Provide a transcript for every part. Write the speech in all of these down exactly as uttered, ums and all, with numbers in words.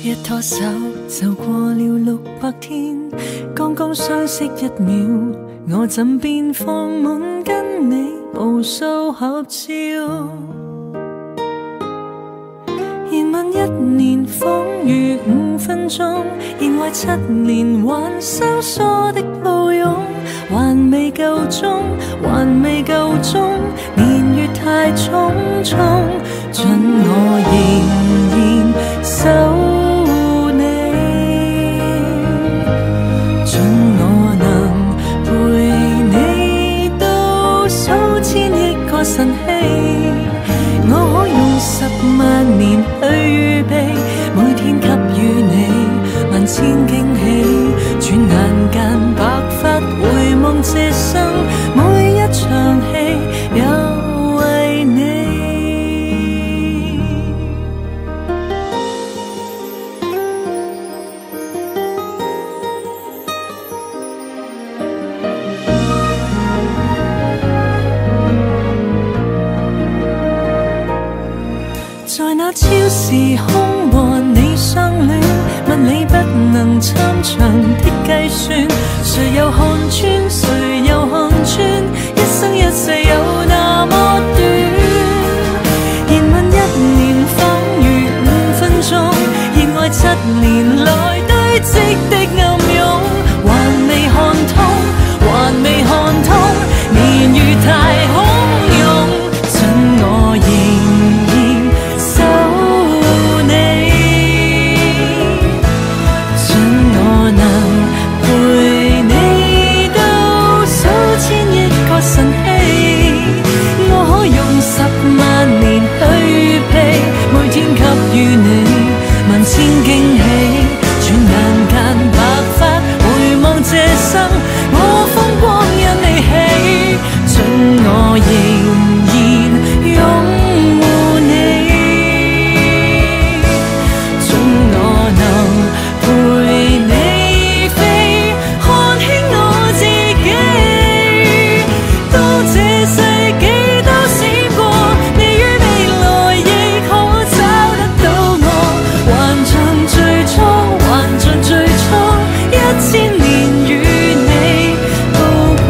一拖手就過了六百天，剛剛相識一秒，我枕邊放滿跟你無數合照。言問一年仿如五分鐘，認為七年還生疏的抱擁，還未夠鐘，還未夠鐘，年月太匆匆，盡我仍然守你，盡我能陪你到數千億個晨曦，我可用十萬年去預備，每天給予你萬千驚喜，轉眼間白髮回望這生每一場戲，也為你。在那超時空和你相戀，問你不能參詳的計算，誰又看穿，誰又看穿，一生一世有那麼短。言問一年仿如五分鐘，熱愛七年來堆積的暗湧，還未看通，還未看通，年月太洶湧，盡我仍然守你，盡我能陪你到數千億個晨曦，我可用十萬年去預備，每天給予你萬千驚喜，轉眼間白髮回望這生，我風光因你起，盡我仍然擁護你，盡我能陪你飛，看輕我自己，當這世紀都閃過，你於未來亦可找得到我，還像最初，還像最初，一千年與你度過。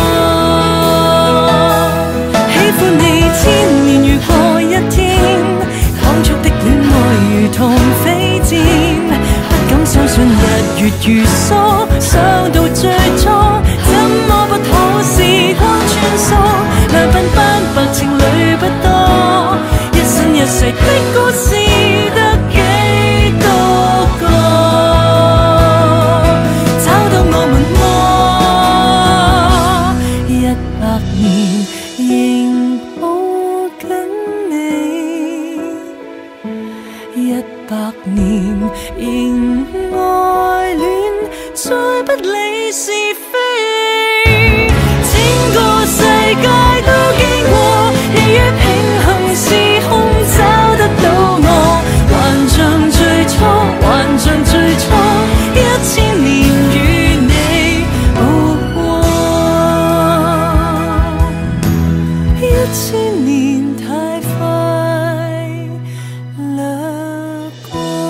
喜歡你千年如過一天，當初的戀愛如同飛箭，不敢相信日月如梭，想到最初，怎麼不可時光穿梭，良朋斑白情侶不多，一生一世的故事得幾多個，找到我們麼？一百年仍抱緊你，一百年仍愛戀，再不理是非，整個世界都經過，你於平行時空找得到我，還像最初，還像最初，一千年與你步過，一千年太快掠過。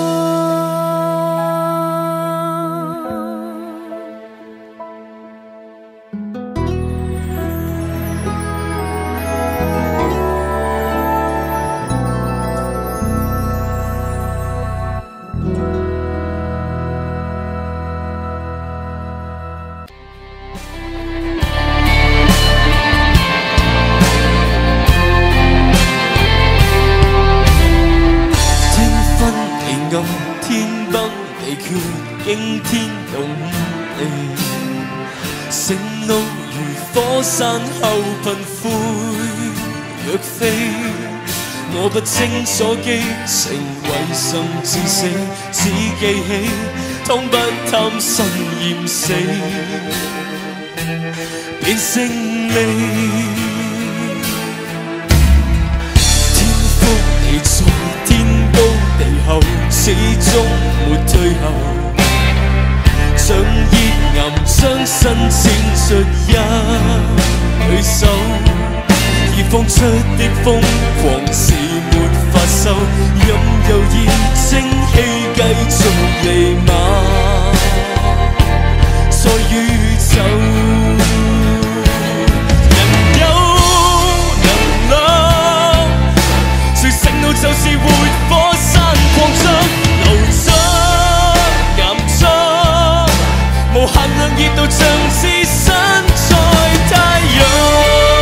天昏地暗，天崩地缺，驚天動地，城路如火山後噴灰若飛，我不清楚記，成為甚至死，只記起湯不貪生厭死，便勝利。天覆地在，天高地厚，始終沒退後，像熱岩將身纏出一對手，而放出的瘋狂是沒法收。 手，任由熱蒸氣繼續彌漫，在宇宙。人有能量，誰醒到就是活火山擴張，流出岩漿，無限量熱度像置身在太陽。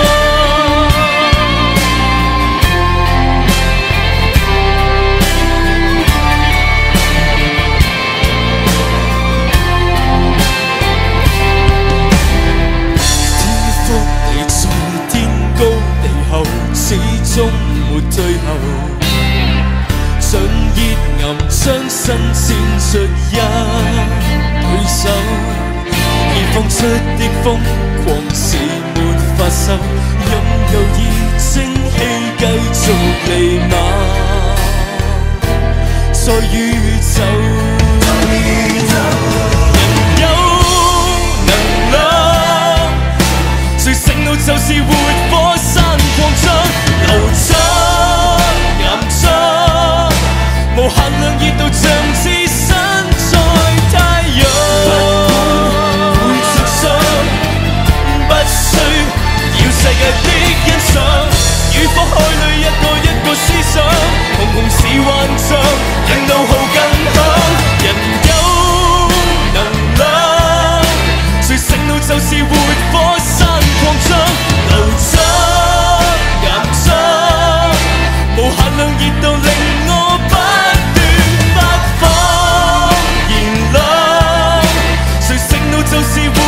始終沒退後，像熱岩將身纏出一對手，而放出的瘋狂是沒法收，任由熱蒸氣繼續彌漫，在宇宙。人有能量，誰醒到就是活火山擴張，流出岩漿，無限量熱度像置身在太陽。會着想，不需要世界的欣賞，與火海裏一個一個思想，紅紅是幻象，讓怒號更響。人有能量，誰醒到就是活火山擴張，流出岩漿，無限量熱度令我不斷發放燃亮，誰醒到就是